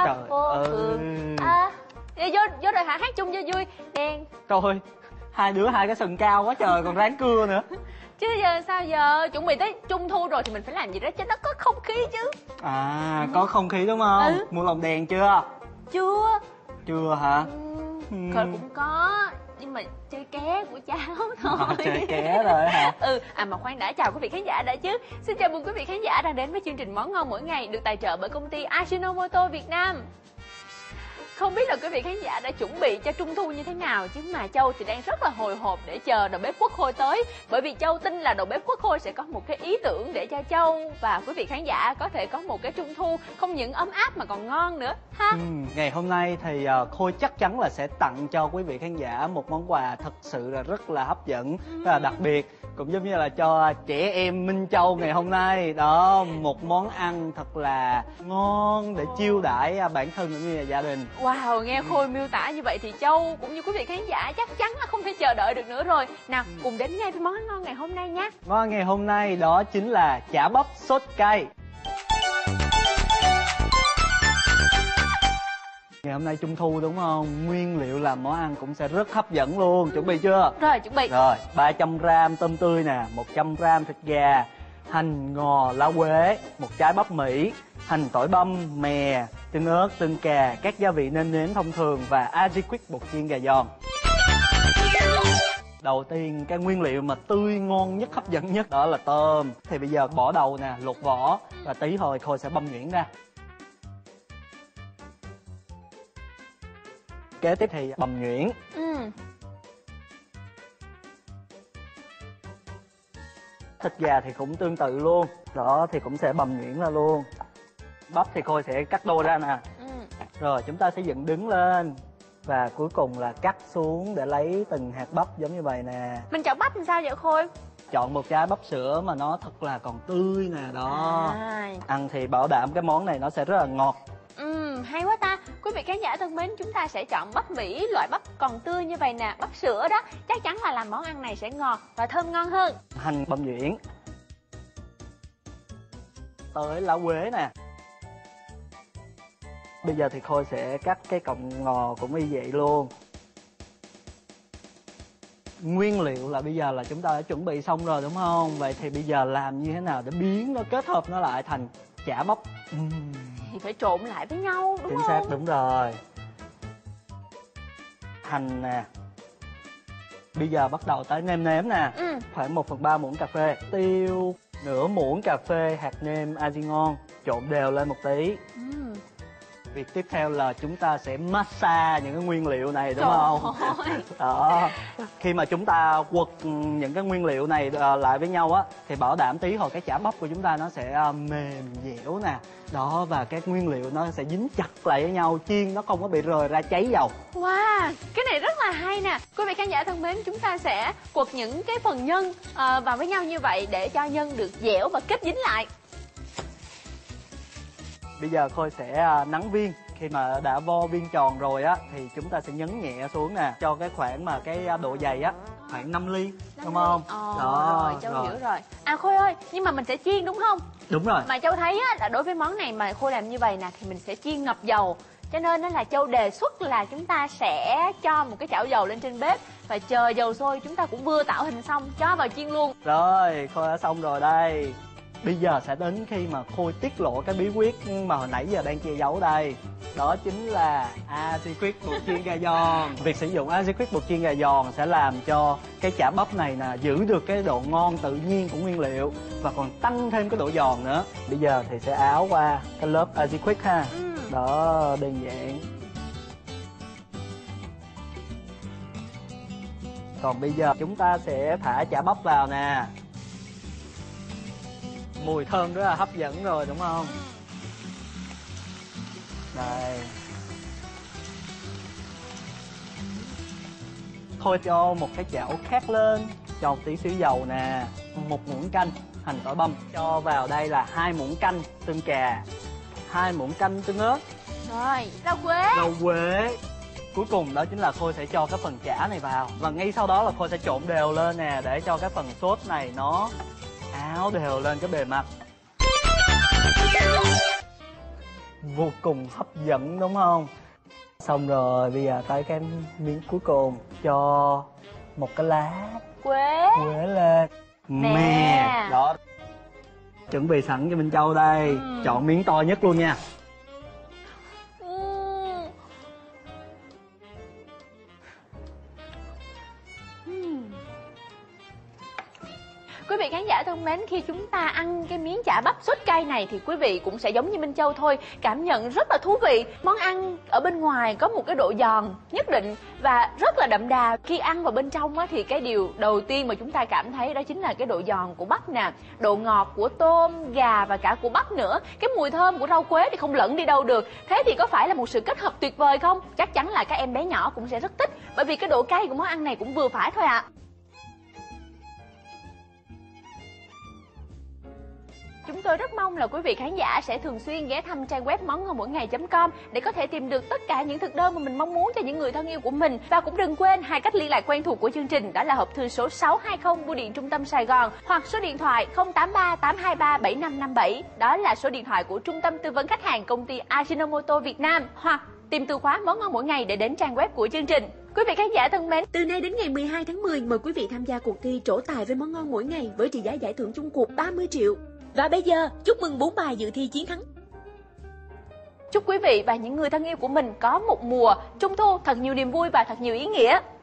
ta trời vô phường. Vô rồi hả, hát chung cho vui. Đèn. Trời, hai đứa hai cái sừng cao quá trời còn ráng cưa nữa. Chứ giờ sao giờ, chuẩn bị tới trung thu rồi thì mình phải làm gì đó cho nó có không khí chứ. Có không khí đúng không? Mua lồng đèn chưa? Chưa. Chưa hả? Cũng có, nhưng mà chơi ké của cháu thôi. Chơi ké rồi hả? Mà khoan đã, chào quý vị khán giả đã chứ. Xin chào mừng quý vị khán giả đang đến với chương trình Món Ngon Mỗi Ngày được tài trợ bởi công ty Ajinomoto Việt Nam. Không biết là quý vị khán giả đã chuẩn bị cho trung thu như thế nào, chứ mà Châu thì đang rất là hồi hộp để chờ đầu bếp Quốc Khôi tới. Bởi vì Châu tin là đầu bếp Quốc Khôi sẽ có một cái ý tưởng để cho Châu và quý vị khán giả có thể có một cái trung thu không những ấm áp mà còn ngon nữa ha. Ngày hôm nay thì Khôi chắc chắn là sẽ tặng cho quý vị khán giả một món quà thật sự là rất là hấp dẫn, rất là đặc biệt. Cũng giống như là cho trẻ em Minh Châu ngày hôm nay đó, một món ăn thật là ngon để chiêu đãi bản thân cũng như là gia đình. Wow, nghe Khôi miêu tả như vậy thì Châu cũng như quý vị khán giả chắc chắn là không thể chờ đợi được nữa rồi. Nào, cùng đến ngay với món ăn ngon ngày hôm nay nhé. Món ăn ngày hôm nay đó chính là chả bắp sốt cay. Ngày hôm nay trung thu đúng không? Nguyên liệu làm món ăn cũng sẽ rất hấp dẫn luôn. Chuẩn bị chưa? Rồi, chuẩn bị. Rồi, 300g tôm tươi nè, 100g thịt gà, hành, ngò, lá quế, một trái bắp Mỹ, hành tỏi băm, mè, tương ớt, tương cà, các gia vị nêm nếm thông thường và Aji Quick bột chiên gà giòn. Đầu tiên cái nguyên liệu mà tươi ngon nhất, hấp dẫn nhất đó là tôm. Thì bây giờ bỏ đầu nè, lột vỏ và tí thôi Khôi sẽ băm nhuyễn ra. Kế tiếp thì bằm nhuyễn. Thịt gà thì cũng tương tự luôn. Đó thì cũng sẽ bằm nhuyễn ra luôn. Bắp thì Khôi sẽ cắt đôi ra nè. Rồi chúng ta sẽ dựng đứng lên. Và cuối cùng là cắt xuống để lấy từng hạt bắp giống như vậy nè. Mình chọn bắp làm sao vậy Khôi? Chọn một trái bắp sữa mà nó thật là còn tươi nè đó. Ăn thì bảo đảm cái món này nó sẽ rất là ngọt. Hay quá ta. Quý vị khán giả thân mến, chúng ta sẽ chọn bắp Mỹ, loại bắp còn tươi như vậy nè, bắp sữa đó. Chắc chắn là làm món ăn này sẽ ngọt và thơm ngon hơn. Hành băm nhuyễn. Tới lá quế nè. Bây giờ thì Khôi sẽ cắt cái cọng ngò cũng y vậy luôn. Nguyên liệu là bây giờ là chúng ta đã chuẩn bị xong rồi đúng không? Vậy thì bây giờ làm như thế nào để biến nó, kết hợp nó lại thành chả bắp? Thì phải trộn lại với nhau đúng không? Chính xác, đúng rồi. Hành nè. Bây giờ bắt đầu tới nêm nếm nè. Khoảng 1/3 muỗng cà phê. Tiêu, nửa muỗng cà phê hạt nêm Aji ngon. Trộn đều lên một tí. Việc tiếp theo là chúng ta sẽ massage những cái nguyên liệu này đúng không? Đó. Khi mà chúng ta quật những cái nguyên liệu này lại với nhau á thì bảo đảm tí hồi cái chả bắp của chúng ta nó sẽ mềm dẻo nè. Đó, và các nguyên liệu nó sẽ dính chặt lại với nhau, chiên nó không có bị rời ra cháy dầu. Wow, cái này rất là hay nè. Quý vị khán giả thân mến, chúng ta sẽ quật những cái phần nhân vào với nhau như vậy để cho nhân được dẻo và kết dính lại. Bây giờ Khôi sẽ nắn viên. Khi mà đã vo viên tròn rồi á thì chúng ta sẽ nhấn nhẹ xuống nè, cho cái khoảng mà cái độ dày á khoảng 5 ly đúng không? Rồi, Châu hiểu rồi. Khôi ơi, nhưng mà mình sẽ chiên đúng không? Đúng rồi. Mà Châu thấy á là đối với món này mà Khôi làm như vậy nè thì mình sẽ chiên ngập dầu. Cho nên là Châu đề xuất là chúng ta sẽ cho một cái chảo dầu lên trên bếp và chờ dầu sôi, chúng ta cũng vừa tạo hình xong cho vào chiên luôn. Rồi, Khôi đã xong rồi đây. Bây giờ sẽ đến khi mà Khôi tiết lộ cái bí quyết mà hồi nãy giờ đang che giấu đây. Đó chính là Aji Quick bột chiên gà giòn. Việc sử dụng Aji Quick bột chiên gà giòn sẽ làm cho cái chả bắp này nè giữ được cái độ ngon tự nhiên của nguyên liệu và còn tăng thêm cái độ giòn nữa. Bây giờ thì sẽ áo qua cái lớp Aji Quick ha. Đó, đơn giản. Còn bây giờ chúng ta sẽ thả chả bắp vào nè. Mùi thơm rất là hấp dẫn rồi đúng không? Đây. Thôi cho một cái chảo khác lên, cho một tí xíu dầu nè, một muỗng canh hành tỏi băm, cho vào đây là 2 muỗng canh tương cà, 2 muỗng canh tương ớt. Rồi, rau quế. Rau quế. Cuối cùng đó chính là Khôi sẽ cho cái phần chả này vào. Và ngay sau đó là Khôi sẽ trộn đều lên nè, để cho cái phần sốt này nó áo đều lên cái bề mặt. vô cùng hấp dẫn đúng không? Xong rồi bây giờ tới cái miếng cuối cùng, cho một cái lá quế lên. nè. Đó. Chuẩn bị sẵn cho Minh Châu đây. Chọn miếng to nhất luôn nha. Quý vị khán giả thân mến, khi chúng ta ăn cái miếng chả bắp sốt cay này thì quý vị cũng sẽ giống như Minh Châu thôi, cảm nhận rất là thú vị. Món ăn ở bên ngoài có một cái độ giòn nhất định và rất là đậm đà. Khi ăn vào bên trong á, thì cái điều đầu tiên mà chúng ta cảm thấy đó chính là cái độ giòn của bắp nè, độ ngọt của tôm, gà và cả của bắp nữa. Cái mùi thơm của rau quế thì không lẫn đi đâu được. Thế thì có phải là một sự kết hợp tuyệt vời không? Chắc chắn là các em bé nhỏ cũng sẽ rất thích, bởi vì cái độ cay của món ăn này cũng vừa phải thôi ạ. Chúng tôi rất mong là quý vị khán giả sẽ thường xuyên ghé thăm trang web mongngonmoingay.com để có thể tìm được tất cả những thực đơn mà mình mong muốn cho những người thân yêu của mình. Và cũng đừng quên hai cách liên lạc quen thuộc của chương trình, đó là hộp thư số 620 bưu điện Trung tâm Sài Gòn hoặc số điện thoại 083 823 7557. Đó là số điện thoại của Trung tâm Tư vấn Khách hàng công ty Ajinomoto Việt Nam, hoặc tìm từ khóa món ngon mỗi ngày để đến trang web của chương trình. Quý vị khán giả thân mến, từ nay đến ngày 12 tháng 10, mời quý vị tham gia cuộc thi trổ tài với món ngon mỗi ngày với trị giá giải thưởng chung cuộc 30 triệu. Và bây giờ, chúc mừng 4 bài dự thi chiến thắng. chúc quý vị và những người thân yêu của mình có một mùa Trung thu thật nhiều niềm vui và thật nhiều ý nghĩa.